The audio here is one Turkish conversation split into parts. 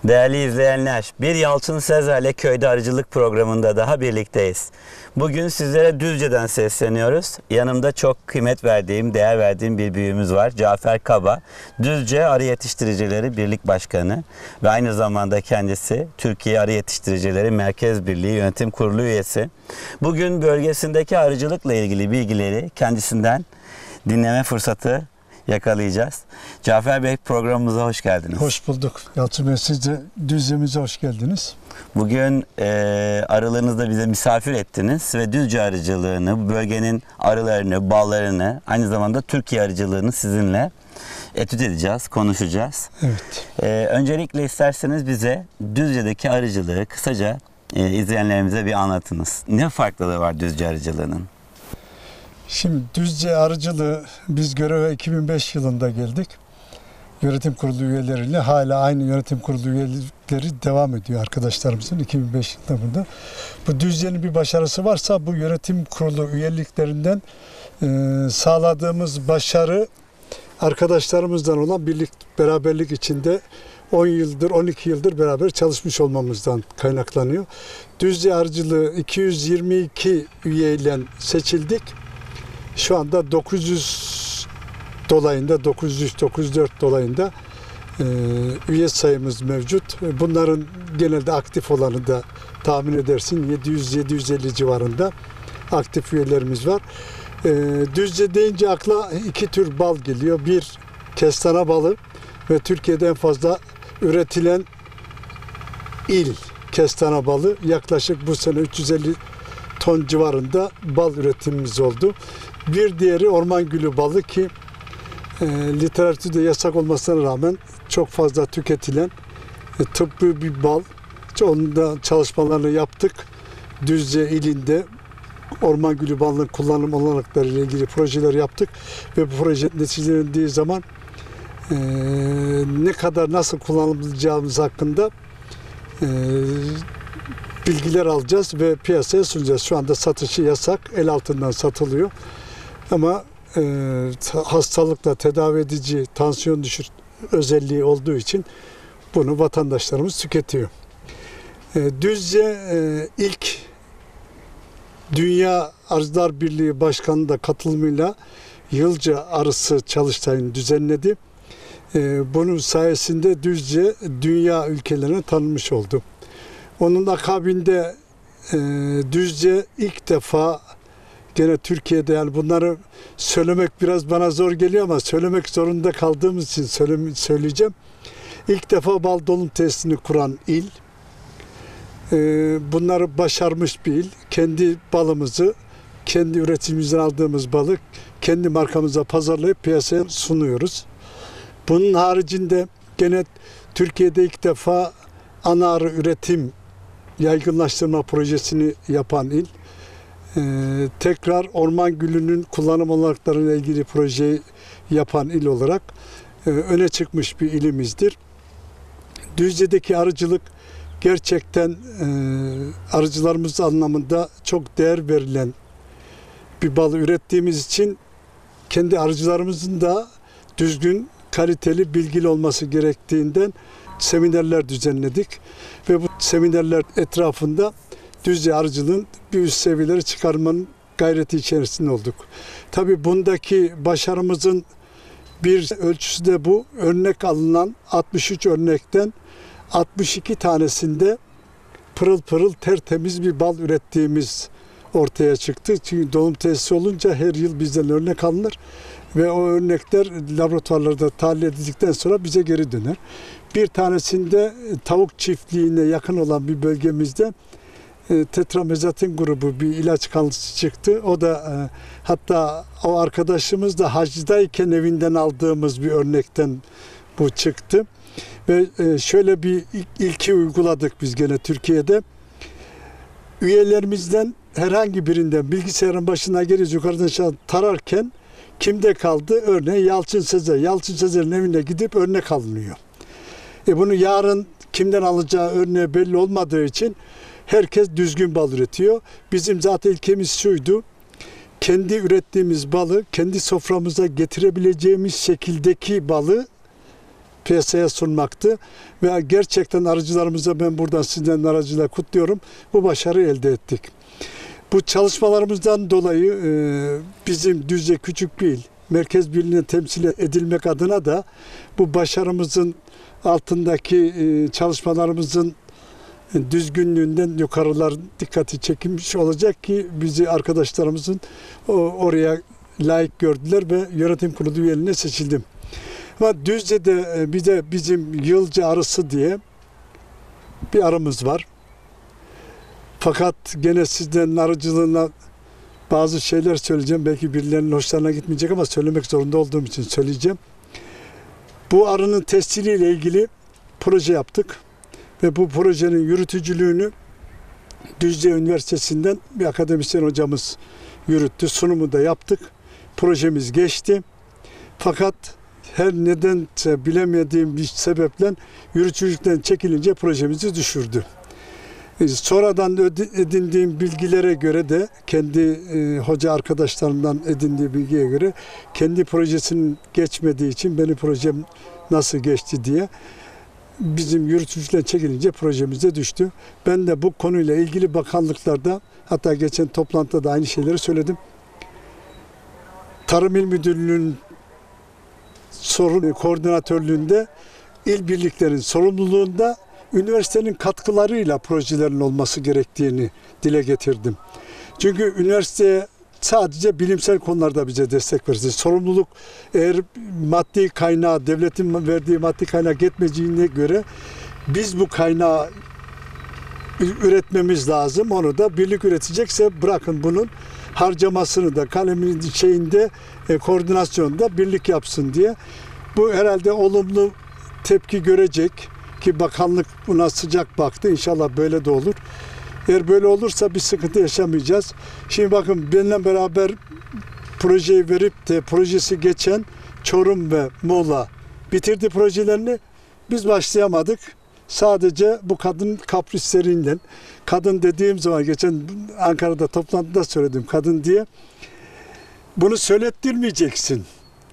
Değerli izleyenler, bir Yalçın Sezer'le Köyde Arıcılık programında daha birlikteyiz. Bugün sizlere Düzce'den sesleniyoruz. Yanımda çok kıymet verdiğim, değer verdiğim bir büyüğümüz var. Cafer Kaba, Düzce Arı Yetiştiricileri Birlik Başkanı ve aynı zamanda kendisi Türkiye Arı Yetiştiricileri Merkez Birliği Yönetim Kurulu üyesi. Bugün bölgesindeki arıcılıkla ilgili bilgileri kendisinden dinleme fırsatı yakalayacağız. Cafer Bey, programımıza hoş geldiniz. Hoş bulduk. Yalçın Bey, siz de Düzce'mize hoş geldiniz. Bugün arılarınızda bize misafir ettiniz ve Düzce arıcılığını, bölgenin arılarını, ballarını, aynı zamanda Türkiye arıcılığını sizinle etüt edeceğiz, konuşacağız. Evet. Öncelikle isterseniz bize Düzce'deki arıcılığı kısaca izleyenlerimize bir anlatınız. Ne farklılığı var Düzce arıcılığının? Şimdi Düzce arıcılığı, biz göreve 2005 yılında geldik. Yönetim kurulu üyeleriyle hala aynı yönetim kurulu üyeleri devam ediyor arkadaşlarımızın 2005 yılında burada. Bu Düzce'nin bir başarısı varsa bu yönetim kurulu üyeliklerinden sağladığımız başarı arkadaşlarımızdan olan birlik, beraberlik içinde 10 yıldır, 12 yıldır beraber çalışmış olmamızdan kaynaklanıyor. Düzce arıcılığı 222 üyeyle seçildik. Şu anda 900 dolayında, 903-904 dolayında üye sayımız mevcut. Bunların genelde aktif olanı da tahmin edersin 700-750 civarında aktif üyelerimiz var. Düzce deyince akla iki tür bal geliyor. Bir, kestane balı ve Türkiye'de en fazla üretilen il kestane balı. Yaklaşık bu sene 350 ton civarında bal üretimimiz oldu. Bir diğeri orman gülü balı ki literatürde yasak olmasına rağmen çok fazla tüketilen tıbbi bir bal. Onun da çalışmalarını yaptık. Düzce ilinde orman gülü balının kullanım olanakları ile ilgili projeler yaptık ve bu proje neticelendiği zaman ne kadar nasıl kullanılacağımız hakkında bilgiler alacağız ve piyasaya sunacağız. Şu anda satışı yasak, el altından satılıyor. Ama hastalıkla tedavi edici, tansiyon düşür özelliği olduğu için bunu vatandaşlarımız tüketiyor. Düzce ilk Dünya Arıcılar Birliği Başkanı da katılımıyla Yılca Arısı çalıştayını düzenledi. Bunun sayesinde Düzce dünya ülkelerine tanınmış oldu. Onun akabinde Düzce ilk defa gene Türkiye'de, yani bunları söylemek biraz bana zor geliyor ama söylemek zorunda kaldığımız için söyleyeceğim. İlk defa bal dolum tesisini kuran il. Bunları başarmış bir il. Kendi balımızı, kendi üretimimizden aldığımız balı kendi markamıza pazarlayıp piyasaya sunuyoruz. Bunun haricinde gene Türkiye'de ilk defa ana arı üretim yaygınlaştırma projesini yapan il. Tekrar orman gülünün kullanım olanaklarıyla ilgili projeyi yapan il olarak öne çıkmış bir ilimizdir. Düzce'deki arıcılık gerçekten arıcılarımız anlamında çok değer verilen bir balı ürettiğimiz için kendi arıcılarımızın da düzgün, kaliteli, bilgili olması gerektiğinden seminerler düzenledik ve bu seminerler etrafında Düzce arıcılığın bir üst seviyeleri çıkarmanın gayreti içerisinde olduk. Tabii bundaki başarımızın bir ölçüsü de bu. Örnek alınan 63 örnekten 62 tanesinde pırıl pırıl tertemiz bir bal ürettiğimiz ortaya çıktı. Çünkü dolum tesisi olunca her yıl bizden örnek alınır ve o örnekler laboratuvarlarda tahlil edildikten sonra bize geri döner. Bir tanesinde tavuk çiftliğine yakın olan bir bölgemizde tetramezatin grubu bir ilaç kalıntısı çıktı. O da hatta o arkadaşımız da hacdayken evinden aldığımız bir örnekten bu çıktı. Ve şöyle bir ilki uyguladık biz gene Türkiye'de. Üyelerimizden herhangi birinden bilgisayarın başına geliyoruz, yukarıdan aşağı tararken kimde kaldı? Örneğin Yalçın Sezer. Yalçın Sezer'in evine gidip örnek alınıyor. Bunu yarın kimden alacağı örneği belli olmadığı için herkes düzgün bal üretiyor. Bizim zaten ilkemiz şuydu: kendi ürettiğimiz balı kendi soframıza getirebileceğimiz şekildeki balı piyasaya sunmaktı. Ve gerçekten arıcılarımıza ben buradan sizden aracıyla kutluyorum. Bu başarıyı elde ettik. Bu çalışmalarımızdan dolayı bizim Düzce Küçük bir il, merkez birliğine temsil edilmek adına da bu başarımızın altındaki çalışmalarımızın düzgünlüğünden yukarılar dikkati çekilmiş olacak ki bizi arkadaşlarımızın oraya layık gördüler ve yönetim kurulu üyeliğine seçildim. Ama Düzce'de bir de bizim Yılca arısı diye bir arımız var. Fakat gene sizden arıcılığına bazı şeyler söyleyeceğim. Belki birilerinin hoşlarına gitmeyecek ama söylemek zorunda olduğum için söyleyeceğim. Bu arının tesciliyle ilgili proje yaptık. Ve bu projenin yürütücülüğünü Düzce Üniversitesi'nden bir akademisyen hocamız yürüttü. Sunumu da yaptık. Projemiz geçti. Fakat her nedense bilemediğim bir sebeple yürütücülükten çekilince projemizi düşürdü. Sonradan edindiğim bilgilere göre de kendi hoca arkadaşlarımdan edindiği bilgiye göre kendi projesinin geçmediği için benim projem nasıl geçti diye bizim yürütücüden çekilince projemize düştü. Ben de bu konuyla ilgili bakanlıklarda, hatta geçen toplantıda da aynı şeyleri söyledim. Tarım İl Müdürlüğü'nün koordinatörlüğünde, il birliklerin sorumluluğunda üniversitenin katkılarıyla projelerin olması gerektiğini dile getirdim. Çünkü üniversiteye sadece bilimsel konularda bize destek verirse, sorumluluk eğer maddi kaynağı, devletin verdiği maddi kaynak yetmeyeceğine göre biz bu kaynağı üretmemiz lazım. Onu da birlik üretecekse bırakın bunun harcamasını da kalemin şeyinde koordinasyonda birlik yapsın diye. Bu herhalde olumlu tepki görecek ki bakanlık buna sıcak baktı. İnşallah böyle de olur. Eğer böyle olursa bir sıkıntı yaşamayacağız. Şimdi bakın benimle beraber projeyi verip de projesi geçen Çorum ve Muğla bitirdi projelerini. Biz başlayamadık. Sadece bu kadın kaprislerinden, kadın dediğim zaman geçen Ankara'da toplantıda söyledim kadın diye, bunu söylettirmeyeceksin.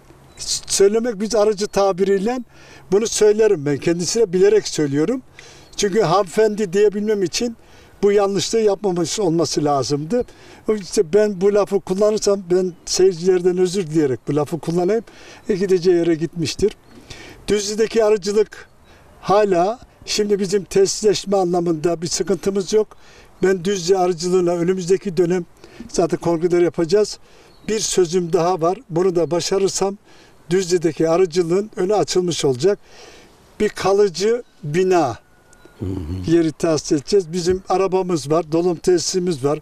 Söylemek biz aracı tabiriyle bunu söylerim ben. Kendisine bilerek söylüyorum. Çünkü hanımefendi diyebilmem için bu yanlışlığı yapmamış olması lazımdı. İşte ben bu lafı kullanırsam ben seyircilerden özür dileyerek bu lafı kullanayım. Gideceği yere gitmiştir. Düzce'deki arıcılık hala şimdi bizim tesisleşme anlamında bir sıkıntımız yok. Ben Düzce arıcılığına önümüzdeki dönem zaten kongreler yapacağız. Bir sözüm daha var. Bunu da başarırsam Düzce'deki arıcılığın önü açılmış olacak. Bir kalıcı bina yeri tahsis edeceğiz. Bizim arabamız var, dolum tesisimiz var,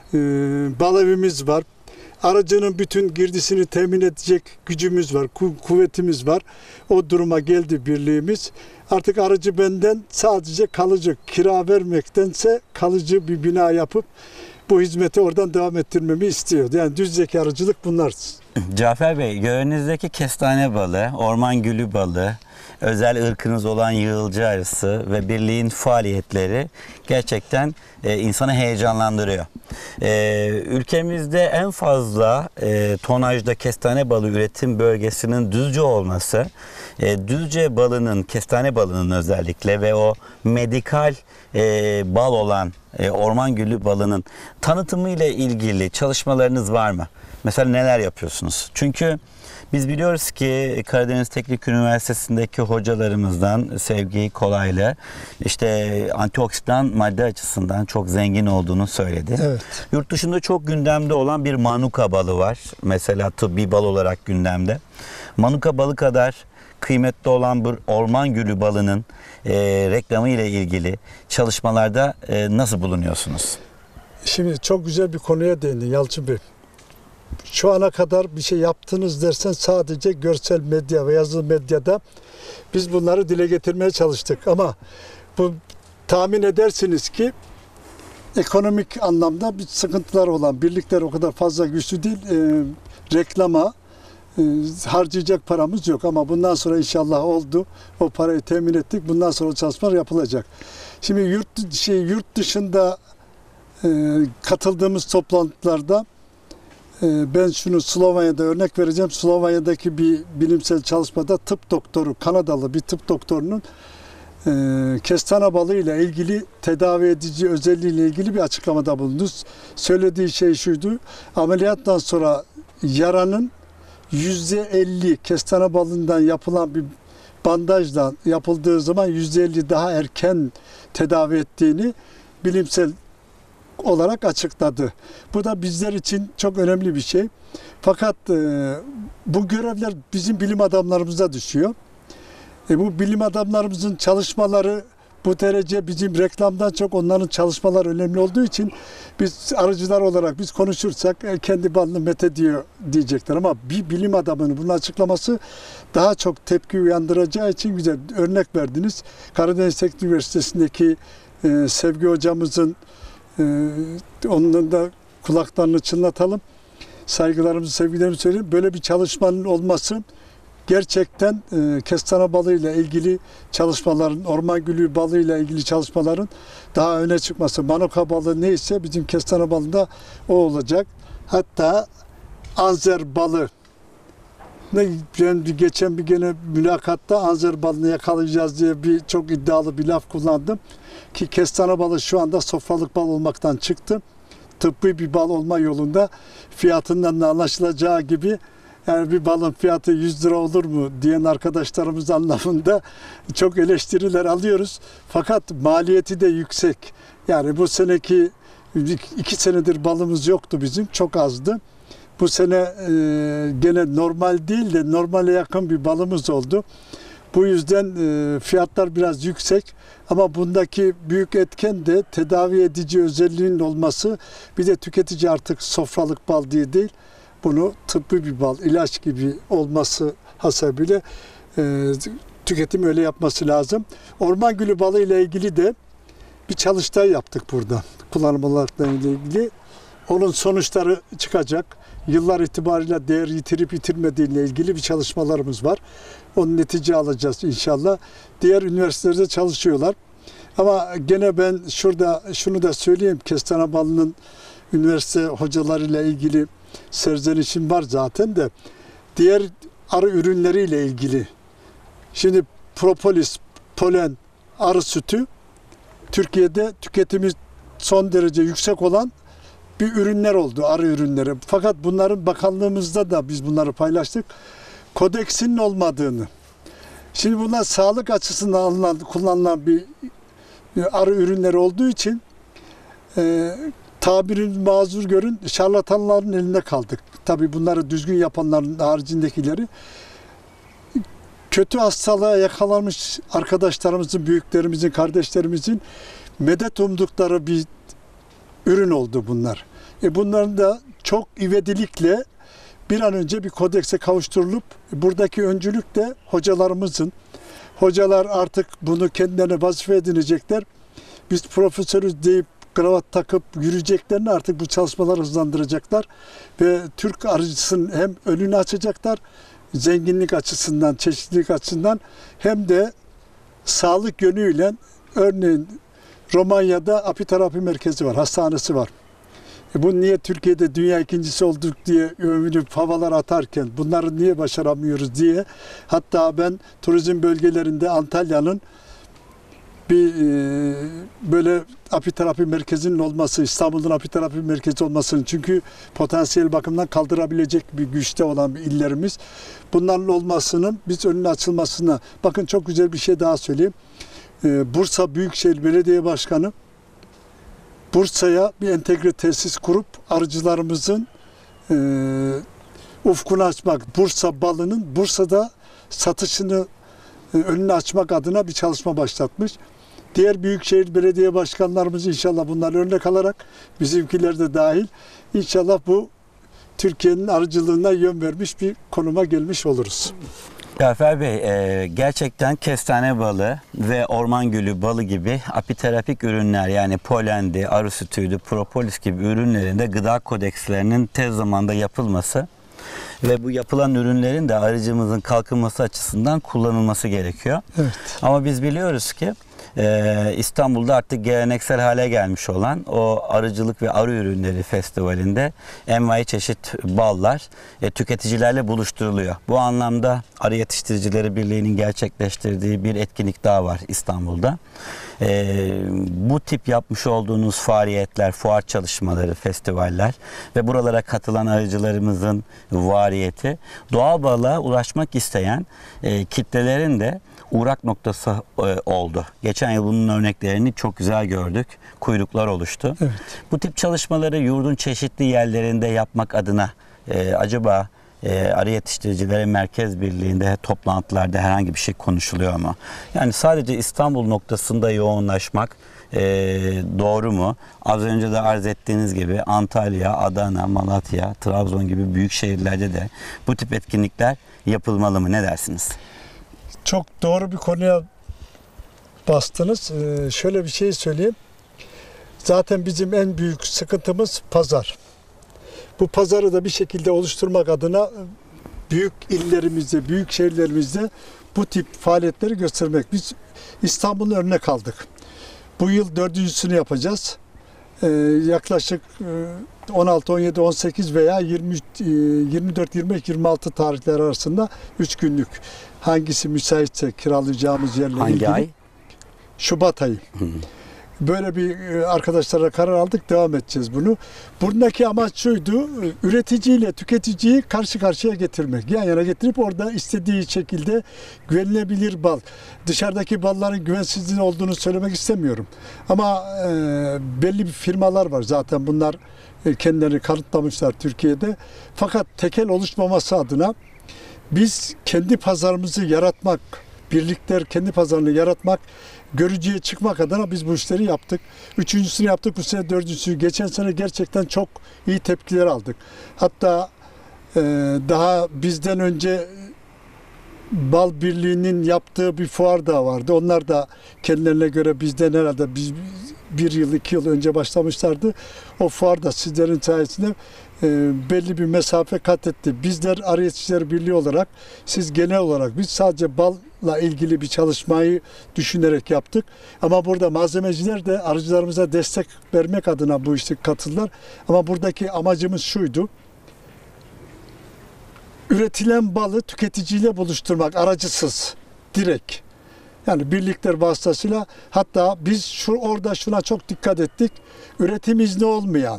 bal evimiz var. Aracının bütün girdisini temin edecek gücümüz var, kuvvetimiz var. O duruma geldi birliğimiz. Artık aracı benden sadece kalıcı, kira vermektense kalıcı bir bina yapıp bu hizmeti oradan devam ettirmemi istiyor. Yani Düzce'deki arıcılık bunlar. Cafer Bey, göğünüzdeki kestane balı, orman gülü balı, özel ırkınız olan yığılcı arısı ve birliğin faaliyetleri gerçekten insanı heyecanlandırıyor. Ülkemizde en fazla tonajda kestane balı üretim bölgesinin Düzce olması, Düzce balının, kestane balının özellikle ve o medikal bal olan orman gülü balının tanıtımı ile ilgili çalışmalarınız var mı? Mesela neler yapıyorsunuz? Çünkü biz biliyoruz ki Karadeniz Teknik Üniversitesi'ndeki hocalarımızdan Sevgi Kolaylı işte antioksidan madde açısından çok zengin olduğunu söyledi. Evet. Yurt dışında çok gündemde olan bir manuka balı var. Mesela tıbbi bal olarak gündemde. Manuka balı kadar kıymetli olan bir orman gülü balının reklamı ile ilgili çalışmalarda nasıl bulunuyorsunuz? Şimdi çok güzel bir konuya değindin Yalçın Bey. Şu ana kadar bir şey yaptınız dersen sadece görsel medya ve yazılı medyada biz bunları dile getirmeye çalıştık. Ama bu tahmin edersiniz ki ekonomik anlamda bir sıkıntılar olan birlikler o kadar fazla güçlü değil. Reklama harcayacak paramız yok ama bundan sonra inşallah oldu. O parayı temin ettik. Bundan sonra çalışmalar yapılacak. Şimdi yurt dışında katıldığımız toplantılarda Ben şunu Slovanya'da örnek vereceğim. Slovanya'daki bir bilimsel çalışmada tıp doktoru, Kanadalı bir tıp doktorunun kestane balığı ile ilgili tedavi edici özelliğiyle ilgili bir açıklamada bulundu. Söylediği şey şuydu: ameliyattan sonra yaranın %50 kestane balığından yapılan bir bandajla yapıldığı zaman %50 daha erken tedavi ettiğini bilimsel olarak açıkladı. Bu da bizler için çok önemli bir şey. Fakat bu görevler bizim bilim adamlarımıza düşüyor. Bu bilim adamlarımızın çalışmaları bu derece bizim reklamdan çok onların çalışmaları önemli olduğu için biz arıcılar olarak biz konuşursak kendi balını methediyor diyecekler. Ama bir bilim adamının bunun açıklaması daha çok tepki uyandıracağı için güzel örnek verdiniz. Karadeniz Teknik Üniversitesi'ndeki Sevgi hocamızın onun da kulaklarını çınlatalım. Saygılarımızı, sevgilerimizi söyleyeyim. Böyle bir çalışmanın olması gerçekten kestane balığıyla ilgili çalışmaların, orman gülü balığıyla ilgili çalışmaların daha öne çıkması. Manoka balığı neyse bizim kestane balığında o olacak. Hatta anzer balığı. Ben geçen bir gene mülakatta anzer balığını yakalayacağız diye çok iddialı bir laf kullandım. Ki kestane balığı şu anda sofralık bal olmaktan çıktı. Tıbbi bir bal olma yolunda, fiyatından da anlaşılacağı gibi, yani bir balın fiyatı 100 lira olur mu diyen arkadaşlarımız anlamında çok eleştiriler alıyoruz. Fakat maliyeti de yüksek. Yani bu seneki 2 senedir balımız yoktu bizim, çok azdı. Bu sene gene normal değil de normale yakın bir balımız oldu. Bu yüzden fiyatlar biraz yüksek ama bundaki büyük etken de tedavi edici özelliğinin olması. Bir de tüketici artık sofralık bal diye değil, bunu tıbbi bir bal, ilaç gibi olması hasebiyle tüketim öyle yapması lazım. Orman gülü balığı ile ilgili de bir çalıştay yaptık burada. Kullanım olarakla ilgili. Onun sonuçları çıkacak. Yıllar itibariyle değer yitirip yitirmediğiyle ilgili bir çalışmalarımız var. Onun netice alacağız inşallah. Diğer üniversitelerde çalışıyorlar. Ama gene ben şurada şunu da söyleyeyim. Kestane balının üniversite hocalarıyla ilgili serzenişim var zaten de. Diğer arı ürünleriyle ilgili. Şimdi propolis, polen, arı sütü Türkiye'de tüketimi son derece yüksek olan bir ürünler oldu, arı ürünleri. Fakat bunların bakanlığımızda da biz bunları paylaştık. Kodeksinin olmadığını. Şimdi bunlar sağlık açısından kullanılan bir arı ürünleri olduğu için tabirin mazur görün, şarlatanların elinde kaldık. Tabii bunları düzgün yapanların haricindekileri. Kötü hastalığa yakalanmış arkadaşlarımızın, büyüklerimizin, kardeşlerimizin medet umdukları bir ürün oldu bunlar. Bunların da çok ivedilikle bir an önce bir kodekse kavuşturulup buradaki öncülük de hocalarımızın. Hocalar artık bunu kendilerine vazife edinecekler. Biz profesörüz deyip kravat takıp yürüyeceklerini artık bu çalışmaları hızlandıracaklar. Ve Türk arıcısının hem önünü açacaklar, zenginlik açısından, çeşitlilik açısından, hem de sağlık yönüyle. Örneğin Romanya'da apiterapi merkezi var, hastanesi var. Bu niye Türkiye'de dünya ikincisi olduk diye övünüp havalar atarken bunları niye başaramıyoruz diye, hatta ben turizm bölgelerinde Antalya'nın bir böyle apiterapi merkezinin olması, İstanbul'un apiterapi merkezi olmasının, çünkü potansiyel bakımdan kaldırabilecek bir güçte olan bir illerimiz, bunların olmasının biz önüne açılmasına, bakın çok güzel bir şey daha söyleyeyim. Bursa Büyükşehir Belediye Başkanı Bursa'ya bir entegre tesis kurup arıcılarımızın ufkunu açmak, Bursa balının Bursa'da satışını önünü açmak adına bir çalışma başlatmış. Diğer büyükşehir belediye başkanlarımız inşallah bunları örnek alarak, bizimkiler de dahil, inşallah bu Türkiye'nin arıcılığına yön vermiş bir konuma gelmiş oluruz. Cafer Bey, gerçekten kestane balı ve orman gülü balı gibi apiterapik ürünler, yani polendi, arı sütüydü, propolis gibi ürünlerin de gıda kodekslerinin tez zamanda yapılması ve bu yapılan ürünlerin de arıcımızın kalkınması açısından kullanılması gerekiyor. Evet. Ama biz biliyoruz ki İstanbul'da artık geleneksel hale gelmiş olan o Arıcılık ve Arı Ürünleri Festivali'nde envai çeşit ballar tüketicilerle buluşturuluyor. Bu anlamda Arı Yetiştiricileri Birliği'nin gerçekleştirdiği bir etkinlik daha var İstanbul'da. Bu tip yapmış olduğunuz faaliyetler, fuar çalışmaları, festivaller ve buralara katılan arıcılarımızın variyeti doğal balığa ulaşmak isteyen kitlelerin de uğrak noktası oldu. Geçen yıl bunun örneklerini çok güzel gördük. Kuyruklar oluştu. Evet. Bu tip çalışmaları yurdun çeşitli yerlerinde yapmak adına acaba Arı Yetiştiricileri Merkez Birliği'nde toplantılarda herhangi bir şey konuşuluyor mu? Yani sadece İstanbul noktasında yoğunlaşmak doğru mu? Az önce de arz ettiğiniz gibi Antalya, Adana, Malatya, Trabzon gibi büyük şehirlerde de bu tip etkinlikler yapılmalı mı? Ne dersiniz? Çok doğru bir konuya bastınız. Şöyle bir şey söyleyeyim. Zaten bizim en büyük sıkıntımız pazar. Bu pazarı da bir şekilde oluşturmak adına büyük illerimizde, büyük şehirlerimizde bu tip faaliyetleri göstermek. Biz İstanbul'un örnek aldık. Bu yıl 4.'sünü yapacağız. Yaklaşık 16, 17, 18 veya 24, 25, 26 tarihler arasında 3 günlük hangisi müsaitse kiralayacağımız yerle Hangi ilgili. ay? Şubat ayı. Böyle bir arkadaşlarla karar aldık, devam edeceğiz bunu. Buradaki amaç şuydu, üreticiyle tüketiciyi karşı karşıya getirmek. Yan yana getirip orada istediği şekilde güvenilebilir bal. Dışarıdaki balların güvensizliğin olduğunu söylemek istemiyorum. Ama belli bir firmalar var zaten, bunlar kendilerini kanıtlamışlar Türkiye'de. Fakat tekel oluşmaması adına biz kendi pazarımızı yaratmak, birlikler kendi pazarını yaratmak, görücüye çıkmak adına biz bu işleri yaptık. 3.'sünü yaptık, bu sene 4.'sü. Geçen sene gerçekten çok iyi tepkiler aldık. Hatta daha bizden önce Bal Birliği'nin yaptığı bir fuar da vardı. Onlar da kendilerine göre bizden herhalde bir yıl, 2 yıl önce başlamışlardı. O fuar da sizlerin sayesinde belli bir mesafe kat etti. Bizler Arı Yetiştiricileri Birliği olarak, siz genel olarak, biz sadece balla ilgili bir çalışmayı düşünerek yaptık. Ama burada malzemeciler de arıcılarımıza destek vermek adına bu işe katıldılar. Ama buradaki amacımız şuydu: üretilen balı tüketiciyle buluşturmak, aracısız, direkt. Yani birlikler vasıtasıyla. Hatta biz orada şuna çok dikkat ettik. Üretim izni olmayan,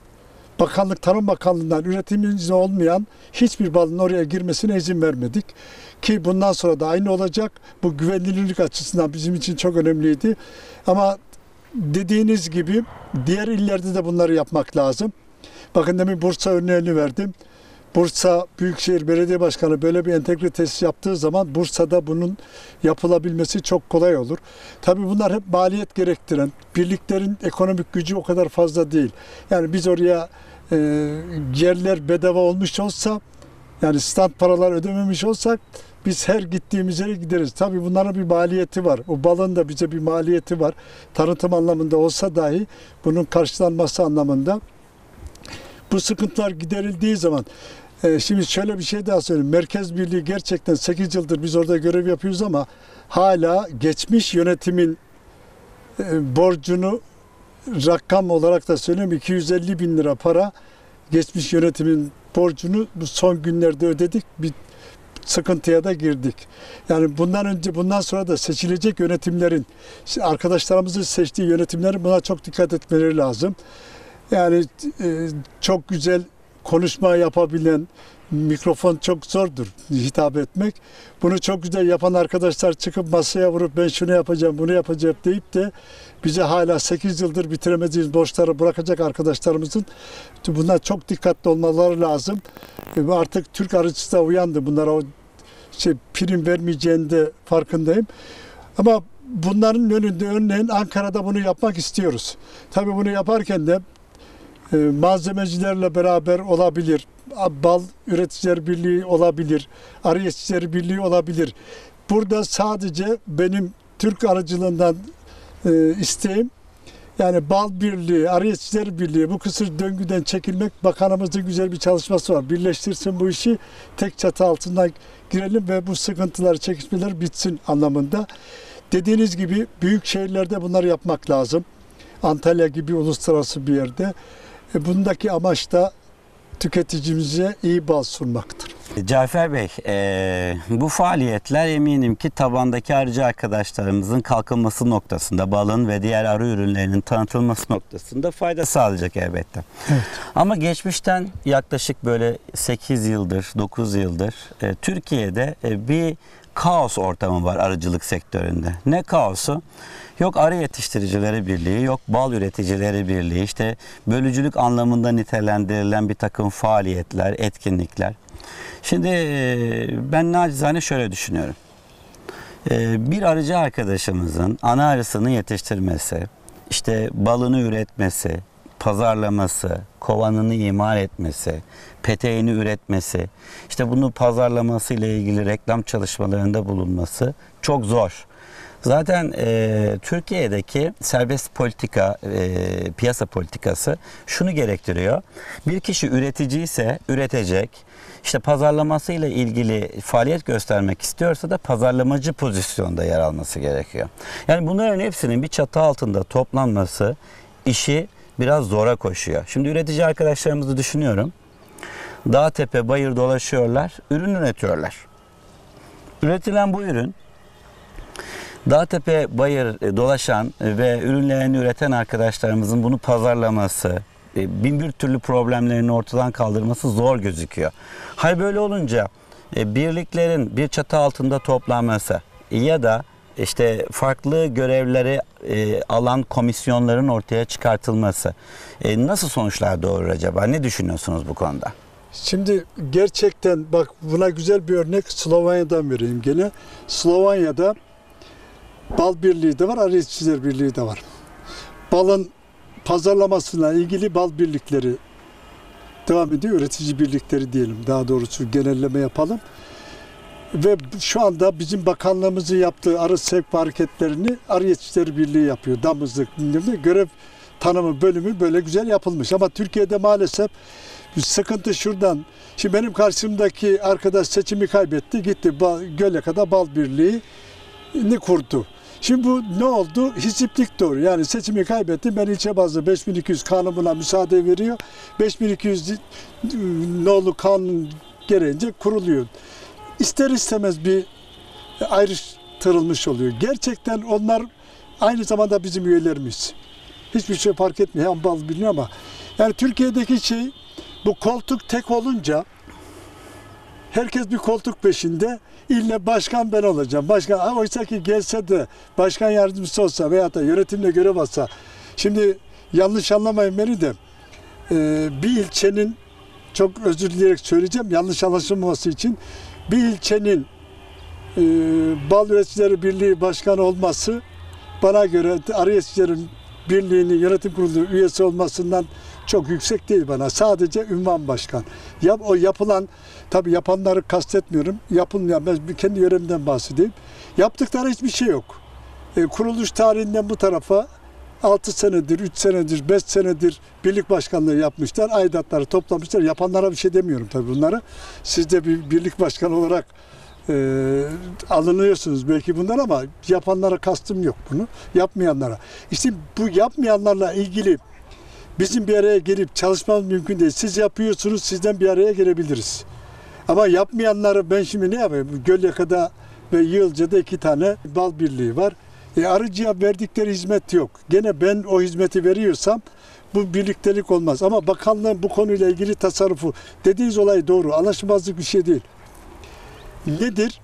Tarım Bakanlığı'ndan üretim izni olmayan hiçbir balın oraya girmesine izin vermedik. Ki bundan sonra da aynı olacak. Bu güvenilirlik açısından bizim için çok önemliydi. Ama dediğiniz gibi diğer illerde de bunları yapmak lazım. Bakın, demin Bursa örneğini verdim. Bursa Büyükşehir Belediye Başkanı böyle bir entegre tesis yaptığı zaman Bursa'da bunun yapılabilmesi çok kolay olur. Tabii bunlar hep maliyet gerektiren, birliklerin ekonomik gücü o kadar fazla değil. Yani biz oraya yerler bedava olmuş olsa, yani stand paralar ödememiş olsak biz her gittiğimiz yere gideriz. Tabii bunların bir maliyeti var. O balın da bize bir maliyeti var. Tanıtım anlamında olsa dahi bunun karşılanması anlamında. Bu sıkıntılar giderildiği zaman, şimdi şöyle bir şey daha söyleyeyim. Merkez Birliği gerçekten 8 yıldır biz orada görev yapıyoruz ama hala geçmiş yönetimin borcunu, rakam olarak da söyleyeyim, 250 bin lira para geçmiş yönetimin borcunu bu son günlerde ödedik. Bir sıkıntıya da girdik. Yani bundan sonra da seçilecek yönetimlerin, arkadaşlarımızın seçtiği yönetimlerin buna çok dikkat etmeleri lazım. Yani çok güzel konuşma yapabilen, mikrofon çok zordur hitap etmek. Bunu çok güzel yapan arkadaşlar çıkıp masaya vurup ben şunu yapacağım, bunu yapacağım deyip de bize hala 8 yıldır bitiremediğimiz borçları bırakacak arkadaşlarımızın, bunlar çok dikkatli olmaları lazım. Artık Türk arıcısı da uyandı. Bunlara o prim vermeyeceğini de farkındayım. Ama bunların önünde, örneğin Ankara'da bunu yapmak istiyoruz. Tabii bunu yaparken de malzemecilerle beraber olabilir, Bal Üreticiler Birliği olabilir, Arı Yetiştiricileri Birliği olabilir. Burada sadece benim Türk arıcılığından isteğim, yani Bal Birliği, Arı Yetiştiriciler Birliği bu kısır döngüden çekilmek. Bakanımızın güzel bir çalışması var. Birleştirsin bu işi, tek çatı altından girelim ve bu sıkıntılar, çekişmeler bitsin anlamında. Dediğiniz gibi büyük şehirlerde bunları yapmak lazım. Antalya gibi uluslararası bir yerde. Bundaki amaç da tüketicimize iyi bal sunmaktır. Cafer Bey, bu faaliyetler eminim ki tabandaki arıcı arkadaşlarımızın kalkınması noktasında, balın ve diğer arı ürünlerinin tanıtılması noktasında fayda sağlayacak elbette. Evet. Ama geçmişten yaklaşık böyle 8 yıldır, 9 yıldır Türkiye'de bir kaos ortamı var arıcılık sektöründe. Ne kaosu? Yok arı yetiştiricileri birliği, yok bal üreticileri birliği, işte bölücülük anlamında nitelendirilen bir takım faaliyetler, etkinlikler. Şimdi ben nacizane şöyle düşünüyorum. Bir arıcı arkadaşımızın ana arısını yetiştirmesi, işte balını üretmesi, pazarlaması, kovanını imal etmesi, peteğini üretmesi, işte bunu pazarlaması ile ilgili reklam çalışmalarında bulunması çok zor. Zaten Türkiye'deki serbest politika, piyasa politikası şunu gerektiriyor. Bir kişi üretici ise üretecek, işte pazarlamasıyla ilgili faaliyet göstermek istiyorsa da pazarlamacı pozisyonda yer alması gerekiyor. Yani bunların hepsinin bir çatı altında toplanması işi biraz zora koşuyor. Şimdi üretici arkadaşlarımızı düşünüyorum. Dağ tepe bayır dolaşıyorlar, ürün üretiyorlar. Üretilen bu ürün dağ tepe bayır dolaşan ve ürünlerini üreten arkadaşlarımızın bunu pazarlaması, bin bir türlü problemlerini ortadan kaldırması zor gözüküyor. Hal böyle olunca birliklerin bir çatı altında toplanması ya da işte farklı görevleri alan komisyonların ortaya çıkartılması nasıl sonuçlar doğurur acaba? Ne düşünüyorsunuz bu konuda? Şimdi gerçekten bak buna güzel bir örnek Slovanya'dan vereyim gene. Slovanya'da bal birliği de var, arı yetiştiriciler birliği de var. Balın pazarlamasına ilgili bal birlikleri devam ediyor. Üretici birlikleri diyelim. Daha doğrusu genelleme yapalım. Ve şu anda bizim bakanlığımızın yaptığı arı sevk hareketlerini Arı Yetiştiriciler Birliği yapıyor. Damızlık, görev tanımı bölümü böyle güzel yapılmış. Ama Türkiye'de maalesef sıkıntı şuradan. Şimdi benim karşımdaki arkadaş seçimi kaybetti. Gitti Gölyaka'da bal birliğini kurdu. Şimdi bu ne oldu? Hiziplik doğru. Yani seçimi kaybetti. Ben ilçe bazlı 5200 kanununa müsaade veriyor. 5200 nolu kanun gereğince kuruluyor. İster istemez bir ayrıştırılmış oluyor. Gerçekten onlar aynı zamanda bizim üyelerimiz. Hiçbir şey fark etmiyor. Hem bal biliniyor ama yani Türkiye'deki şey bu koltuk tek olunca herkes bir koltuk peşinde. İlle başkan ben olacağım. Başkan, oysa ki gelse de başkan yardımcısı olsa veya da yönetimle görev alsa. Şimdi yanlış anlamayın beni de bir ilçenin çok özür dileyerek söyleyeceğim yanlış anlaşılmaması için bir ilçenin Bal Üreticileri Birliği Başkanı olması bana göre Arı Yetiştiricilerin Birliği'nin yönetim kurulu üyesi olmasından çok yüksek değil bana. Sadece ünvan başkan. O yapılan, tabii yapanları kastetmiyorum. Yapılmayan, ben kendi yöremden bahsedeyim. Yaptıkları hiçbir şey yok. Kuruluş tarihinden bu tarafa 6 senedir, 3 senedir, 5 senedir birlik başkanlığı yapmışlar. Aidatları toplamışlar. Yapanlara bir şey demiyorum tabii bunları. Siz de bir birlik başkanı olarak alınıyorsunuz belki bundan ama yapanlara kastım yok bunu. Yapmayanlara. İşte bu yapmayanlarla ilgili bizim bir araya gelip çalışmamız mümkün değil. Siz yapıyorsunuz, sizden bir araya gelebiliriz. Ama yapmayanları ben şimdi ne yapayım? Gölyaka'da ve Yığılca'da 2 tane bal birliği var. Arıcıya verdikleri hizmet yok. Gene ben o hizmeti veriyorsam bu birliktelik olmaz. Ama bakanlığın bu konuyla ilgili tasarrufu, dediğiniz olay doğru. Anlaşmazlık bir şey değil. Nedir?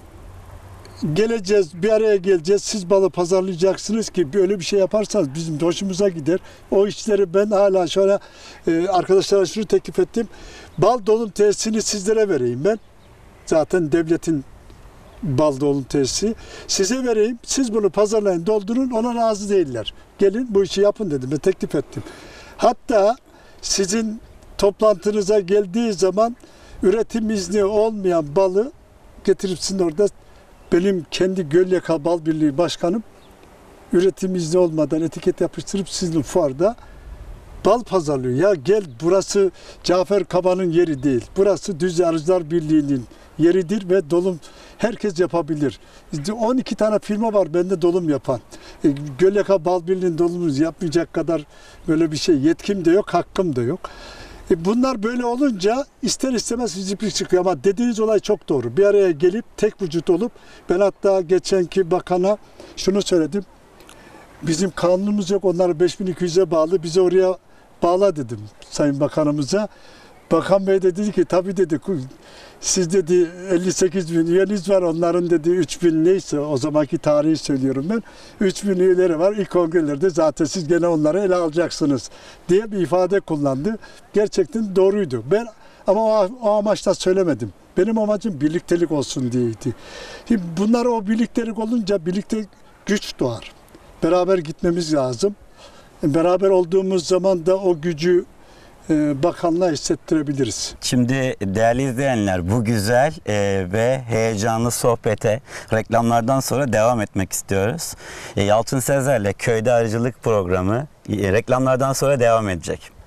Geleceğiz, bir araya geleceğiz. Siz balı pazarlayacaksınız ki böyle bir şey yaparsanız bizim hoşumuza gider. O işleri ben hala şöyle arkadaşlara şunu teklif ettim. Bal dolum tesisini sizlere vereyim ben. Zaten devletin bal dolum tesisi. Size vereyim. Siz bunu pazarlayın, doldurun. Ona razı değiller. Gelin bu işi yapın dedim. Ben teklif ettim. Hatta sizin toplantınıza geldiği zaman üretim izni olmayan balı getirip sizin orada benim kendi Gölyaka Bal Birliği Başkanım üretim izni olmadan etiket yapıştırıp sizin fuarda bal pazarlıyor. Ya gel, burası Cafer Kaba'nın yeri değil. Burası Düzce Arıcılar Birliği'nin yeridir ve dolum herkes yapabilir. 12 tane firma var bende dolum yapan. Gölyaka Bal Birliği'nin dolumunu yapmayacak kadar böyle bir şey yetkim de yok, hakkım da yok. Bunlar böyle olunca ister istemez fiziklik çıkıyor ama dediğiniz olay çok doğru. Bir araya gelip tek vücut olup, ben hatta geçenki bakana şunu söyledim. Bizim kanunumuz yok, onları 5200'e bağlı, bizi oraya bağla dedim Sayın Bakanımıza. Bakan Bey de dedi ki tabii dedi, siz dedi 58 bin üyeniz var, onların dedi 3000 neyse, o zamanki tarihi söylüyorum ben, 3000 üyeleri var, ilk kongrelerde zaten siz gene onları ele alacaksınız diye bir ifade kullandı. Gerçekten doğruydu. Ben ama o amaçla söylemedim. Benim amacım birliktelik olsun diyeydi. Şimdi bunlar, o birliktelik olunca birlikte güç doğar. Beraber gitmemiz lazım. Beraber olduğumuz zaman da o gücü bakanlığa hissettirebiliriz. Şimdi değerli izleyenler, bu güzel ve heyecanlı sohbete reklamlardan sonra devam etmek istiyoruz. Yalçın Sezer'le Köyde Arıcılık programı reklamlardan sonra devam edecek.